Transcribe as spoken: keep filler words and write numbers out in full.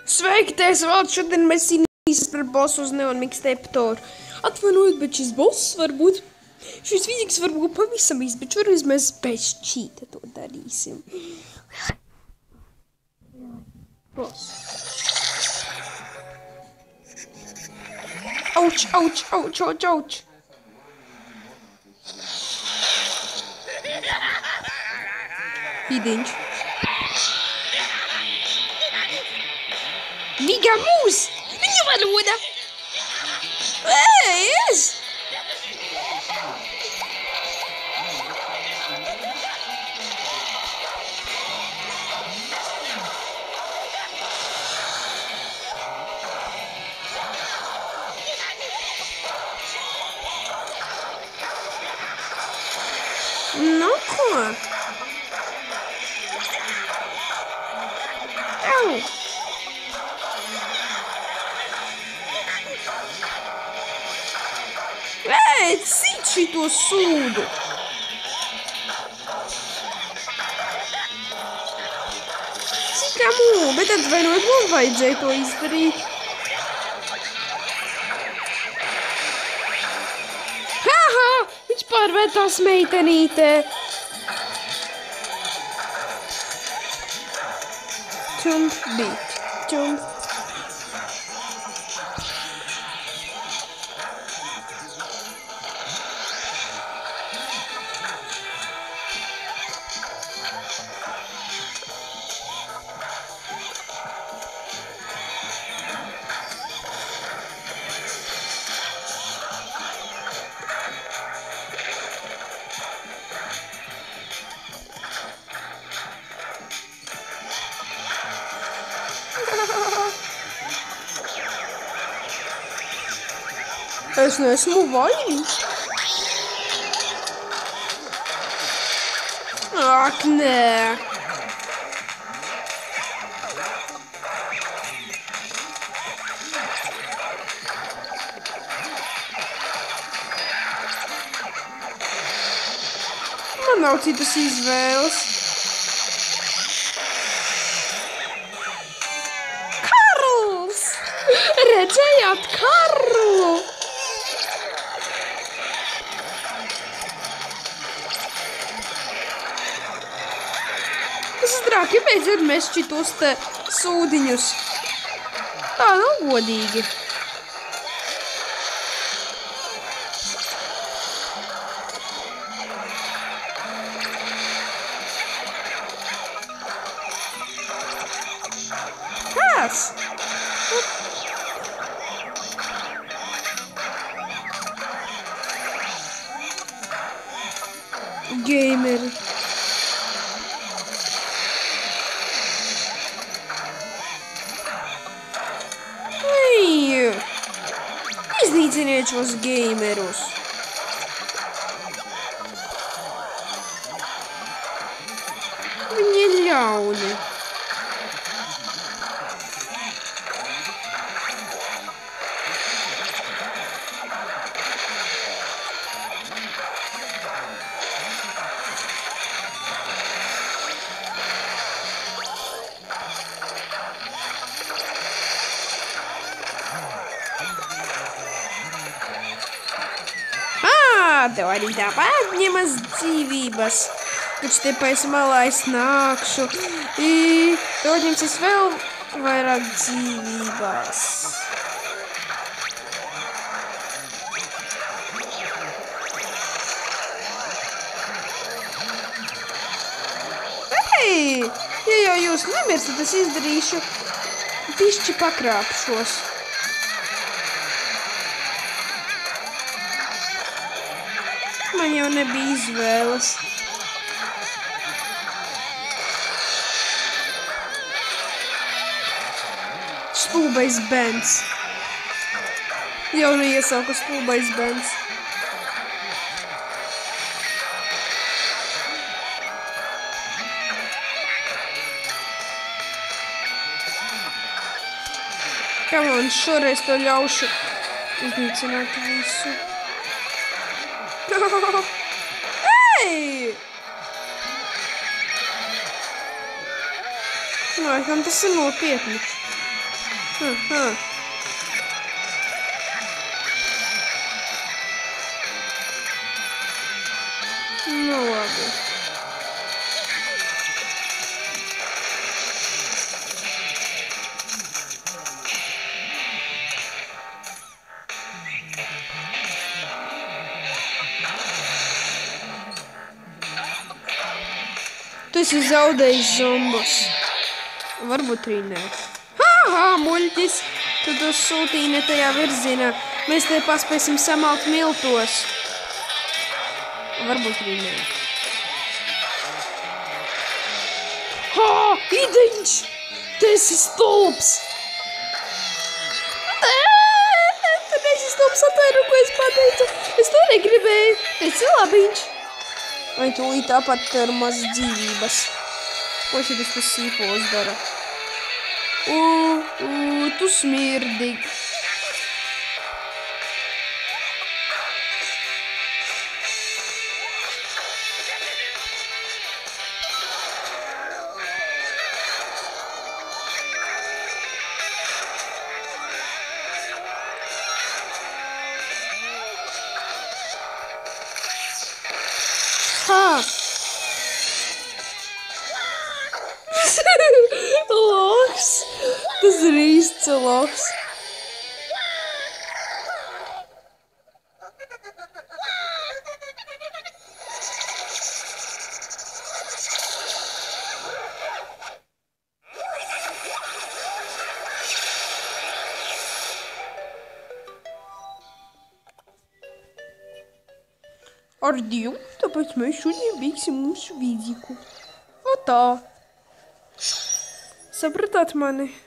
Sveiki, tēs valds, šodien mēs cīnīsimies par bosu uz Neon Mixtape Tour. Atvainojiet, bet šis boss varbūt, šis fizikas varbūt pavisam īsti, bet šoreiz mēs bez čīta to darīsim. Boss. Auč, auč, auč, auč, auč. Pīdiņš. Viga mūs! Viņa valoda! Ej, es! Nu, ko? Au! Ej, cit šito sūdu! Cikamu, bet atvainot, mums vajadzēja to izdarīt. Haha, viņš pārvērtās meitenītē. Čump, bīt, čump. Es neesmu vainīgs. Ak, nē. Man nav citas izvēles. Karls! Redzējāt Karlu? Drāki, beidziet mest šitos te sūdiņus. Tā nav godīgi. Kas? Gameri. Iznīciniet šos gamerus. Viņi ir ļauni. Tev arī tāpat ņemas dzīvības. Taču te pēc malā es nākšu. I, tev ņemsies vēl vairāk dzīvības. Hei! Ja jau jūs nemirsiet, es izdarīšu pišķi pakrāpšos. Man jau nebija izvēles. Stulbais bērns. Jau neiesauku stulbais bērns. Kam man šoreiz to ļaušu iznīcināt visu. Ej! Laikam tas ir nopietni. Aha. Nu labi. Tu esi zaudējis zombus. Varbūt arī nē. Haha, muļķis! Tu to sūtīji ne tajā virzienā. Mēs te paspēsim samalt miltos. Varbūt arī nē. Ha! Ideņš! Tu esi stulbs! Nē! Tu neesi stulbs, atvēru, ko es pateicu. Es to negribēju. Esi labiņš. Vai tūlīt tāpat ar maz dzīvības. Ko šitas tas sīpols dara? U, u, tu smirdi. Ha! Loks! Tas ir īsts loks. Ar Dievu, tāpēc mēs šodien beigsim mūsu vīdziku. O tā. Sapratāt mani?